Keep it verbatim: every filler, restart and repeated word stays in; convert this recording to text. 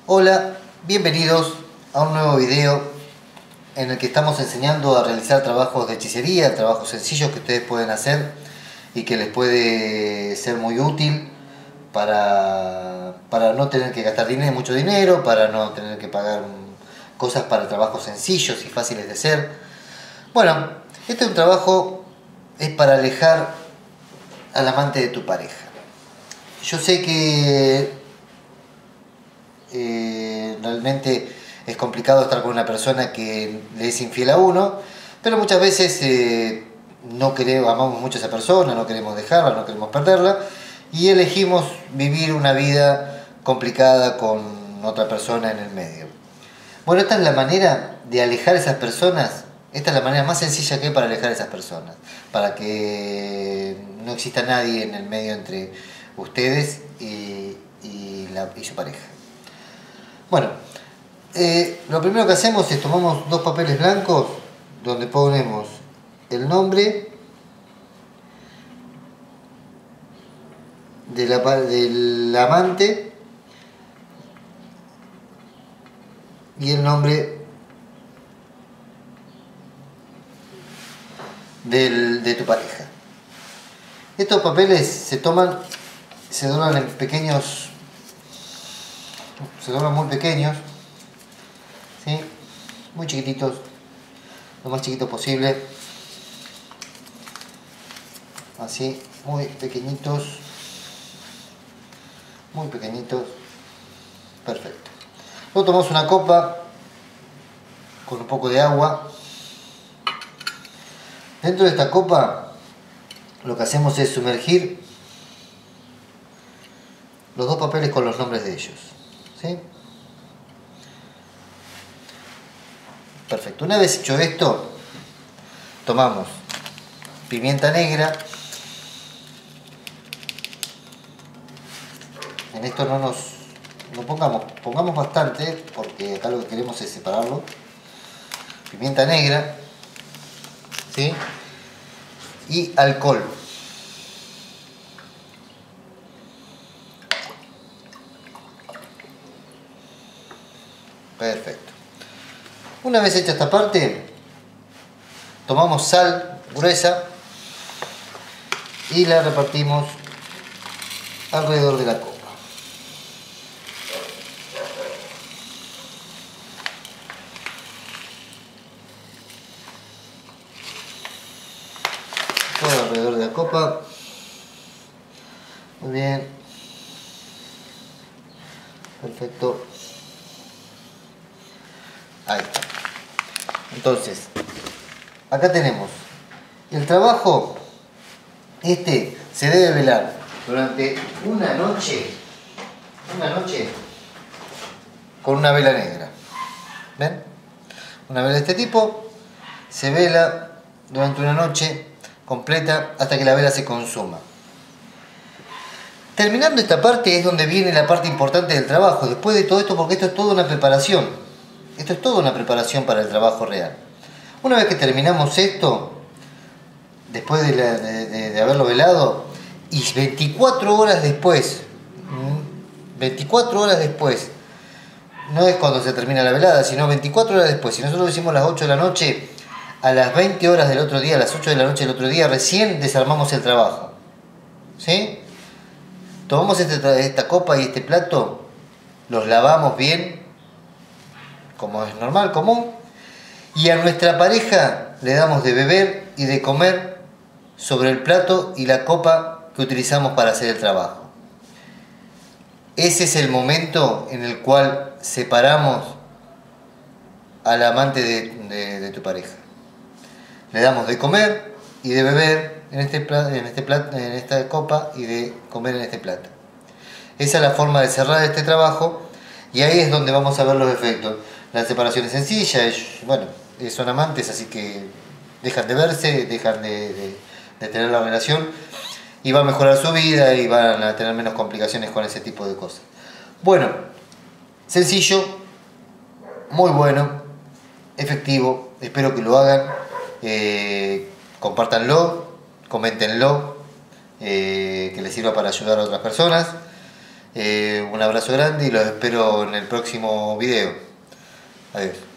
Hola, bienvenidos a un nuevo video en el que estamos enseñando a realizar trabajos de hechicería, trabajos sencillos que ustedes pueden hacer y que les puede ser muy útil para, para no tener que gastar dinero, mucho dinero, para no tener que pagar cosas para trabajos sencillos y fáciles de hacer. Bueno, este es un trabajo, es para alejar al amante de tu pareja. Yo sé que Eh, realmente es complicado estar con una persona que le es infiel a uno, pero muchas veces eh, no queremos, amamos mucho a esa persona, no queremos dejarla, no queremos perderla y elegimos vivir una vida complicada con otra persona en el medio. Bueno, esta es la manera de alejar a esas personas, esta es la manera más sencilla que hay para alejar a esas personas, para que no exista nadie en el medio entre ustedes y, y, la, y su pareja. Bueno, eh, lo primero que hacemos es tomamos dos papeles blancos donde ponemos el nombre de la, del amante y el nombre del, de tu pareja. Estos papeles se toman, se doblan en pequeños, se doblan muy pequeños, ¿sí? Muy chiquititos, lo más chiquito posible, así, muy pequeñitos, muy pequeñitos, perfecto. Luego tomamos una copa con un poco de agua. Dentro de esta copa lo que hacemos es sumergir los dos papeles con los nombres de ellos, ¿sí? Perfecto. Una vez hecho esto, tomamos pimienta negra. En esto no nos no pongamos, pongamos bastante, porque acá lo que queremos es separarlo. Pimienta negra, ¿sí? Y alcohol. Perfecto. Una vez hecha esta parte, tomamos sal gruesa y la repartimos alrededor de la copa. Todo alrededor de la copa. Muy bien. Perfecto. Ahí está. Entonces, acá tenemos el trabajo. Este se debe velar durante una noche, una noche con una vela negra. ¿Ven? Una vela de este tipo se vela durante una noche completa hasta que la vela se consuma. Terminando esta parte es donde viene la parte importante del trabajo. Después de todo esto, porque esto es toda una preparación. Esto es toda una preparación para el trabajo real. Una vez que terminamos esto, después de, la, de, de, de haberlo velado, y veinticuatro horas después, veinticuatro horas después, no es cuando se termina la velada, sino veinticuatro horas después, si nosotros lo hicimos a las ocho de la noche, a las veinte horas del otro día, a las ocho de la noche del otro día, recién desarmamos el trabajo. ¿Sí? Tomamos este, esta copa y este plato, los lavamos bien, como es normal, común, y a nuestra pareja le damos de beber y de comer sobre el plato y la copa que utilizamos para hacer el trabajo. Ese es el momento en el cual separamos al amante de, de, de tu pareja. Le damos de comer y de beber en, este plato, en, este plato, en esta copa y de comer en este plato. Esa es la forma de cerrar este trabajo y ahí es donde vamos a ver los efectos. La separación es sencilla, ellos, bueno, son amantes, así que dejan de verse, dejan de, de, de tener la relación y va a mejorar su vida y van a tener menos complicaciones con ese tipo de cosas. Bueno, sencillo, muy bueno, efectivo, espero que lo hagan, eh, compártanlo, coméntenlo, eh, que les sirva para ayudar a otras personas Eh, un abrazo grande y los espero en el próximo video. Adiós.